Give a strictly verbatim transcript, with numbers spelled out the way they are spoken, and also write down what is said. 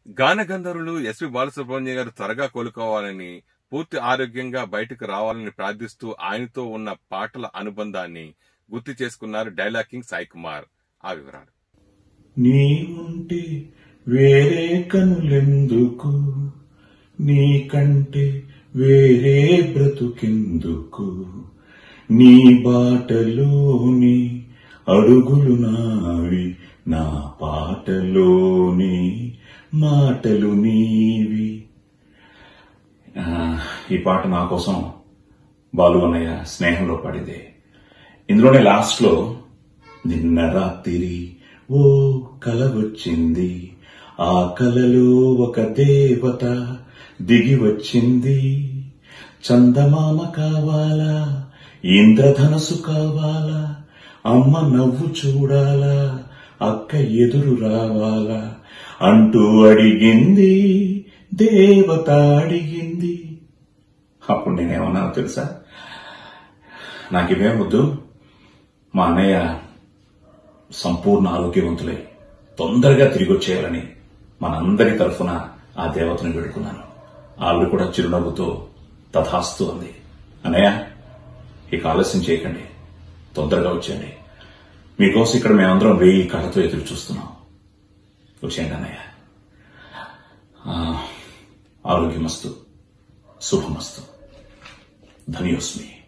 గాన గంధర్వులు ఎస్పి బాలసుబ్రహ్మణ్యం గారు త్వరగా కోలుకోవాలని, పూర్తి ఆరోగ్యంగా బయటకు రావాలని ప్రార్థిస్తూ ఆయనతో ఉన్న పాటల అనుబంధాన్ని గుర్తు చేసుకున్నారు డైలాగ్ కింగ్ సాయి కుమార్. ఆ వివరాలు. నీ ఉంటే వేరే కనులెందుకు, నీకంటే వేరే బ్రతుకెందుకు, నీ బాటలోని అడుగులు నావి, నా పాటలోని మాటలు నీవి. ఈ పాట నా కోసం బాలు అన్నయ్య స్నేహంలో పడింది. ఇందులోనే లాస్ట్ లో నిన్న రాత్రి ఓ కల వచ్చింది, ఆ కలలో ఒక దేవత దిగి వచ్చింది, చందమామ కావాలా ఇంద్రధనసు కావాలా, అమ్మ నవ్వు చూడాలా అక్క ఎదురు రావాలా అంటూ అడిగింది, దేవత అడిగింది. అప్పుడు నేనేమన్నానో తెలుసా? నాకివే వద్దు, మా అన్నయ్య సంపూర్ణ ఆరోగ్యవంతులై తొందరగా తిరిగి వచ్చేయాలని మనందరి తరఫున ఆ దేవతను వేడుకున్నాను. ఆవిడ కూడా చిరునవ్వుతో తథాస్తు అంది. అన్నయ్య, ఇక ఆలస్యం చేయకండి, తొందరగా వచ్చేయండి, మీకోసం ఇక్కడ మేమందరం వెయ్యి కళ్ళతో ఎదురు చూస్తున్నాం, వచ్చేయండి అన్నయ్య. ఆరోగ్యమస్తు, శుభమస్తు, ధన్యోస్మి.